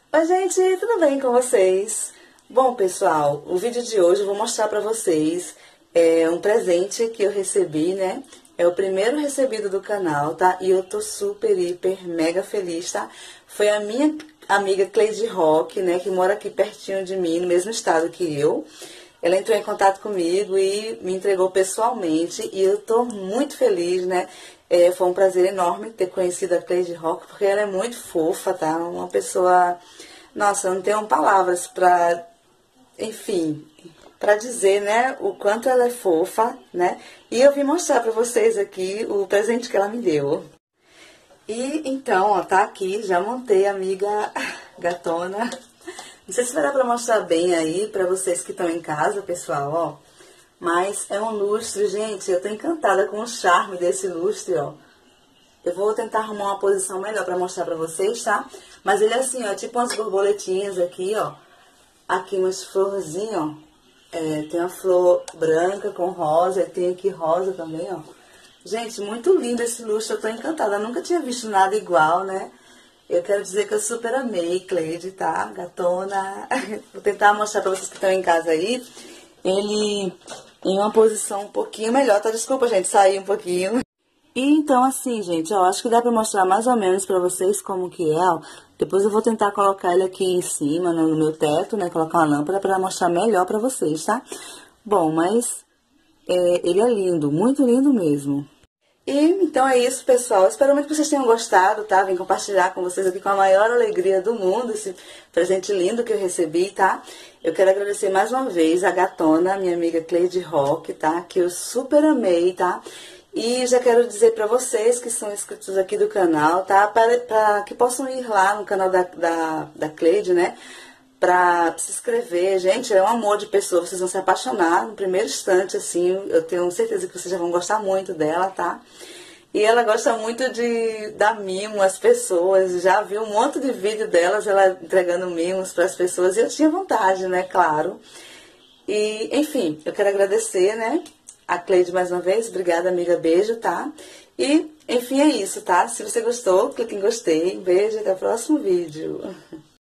Oi, gente, tudo bem com vocês? Bom, pessoal, o vídeo de hoje eu vou mostrar pra vocês um presente que eu recebi, né? É o primeiro recebido do canal, tá? E eu tô super, hiper, mega feliz, tá? Foi a minha amiga Cleide Roque, né? Que mora aqui pertinho de mim, no mesmo estado que eu. Ela entrou em contato comigo e me entregou pessoalmente e eu tô muito feliz, né? Foi um prazer enorme ter conhecido a Cleide Roque, porque ela é muito fofa, tá? Uma pessoa... Nossa, eu não tenho palavras pra... Enfim, pra dizer, né? O quanto ela é fofa, né? E eu vim mostrar pra vocês aqui o presente que ela me deu. E então, ó, tá aqui, já montei, amiga gatona. Não sei se vai dar pra mostrar bem aí pra vocês que estão em casa, pessoal, ó. Mas é um lustre, gente, eu tô encantada com o charme desse lustre, ó. Eu vou tentar arrumar uma posição melhor pra mostrar pra vocês, tá? Mas ele é assim, ó, tipo umas borboletinhas aqui, ó. Aqui umas florzinhas, ó. Tem uma flor branca com rosa, tem aqui rosa também, ó. Gente, muito lindo esse lustre, eu tô encantada. Eu nunca tinha visto nada igual, né? Eu quero dizer que eu super amei, Cleide, tá? Gatona. Vou tentar mostrar pra vocês que estão em casa aí. Ele em uma posição um pouquinho melhor, tá? Desculpa, gente, sair um pouquinho. E então, assim, gente, ó, acho que dá pra mostrar mais ou menos pra vocês como que é, ó. Depois eu vou tentar colocar ele aqui em cima, no meu teto, né? Colocar uma lâmpada pra mostrar melhor pra vocês, tá? Bom, mas ele é lindo, muito lindo mesmo. E então é isso, pessoal. Espero muito que vocês tenham gostado, tá? Vim compartilhar com vocês aqui com a maior alegria do mundo esse presente lindo que eu recebi, tá? Eu quero agradecer mais uma vez a gatona, minha amiga Cleide Roque, tá? Que eu super amei, tá? E já quero dizer pra vocês que são inscritos aqui do canal, tá? Para que possam ir lá no canal da Cleide, né? Pra se inscrever. Gente, é um amor de pessoa, vocês vão se apaixonar no primeiro instante, assim, eu tenho certeza que vocês já vão gostar muito dela, tá? E ela gosta muito de dar mimo às pessoas, já vi um monte de vídeo delas, ela entregando mimos para as pessoas, e eu tinha vontade, né, claro. E, enfim, eu quero agradecer, né, a Cleide mais uma vez, obrigada, amiga, beijo, tá? E, enfim, é isso, tá? Se você gostou, clique em gostei, beijo, até o próximo vídeo.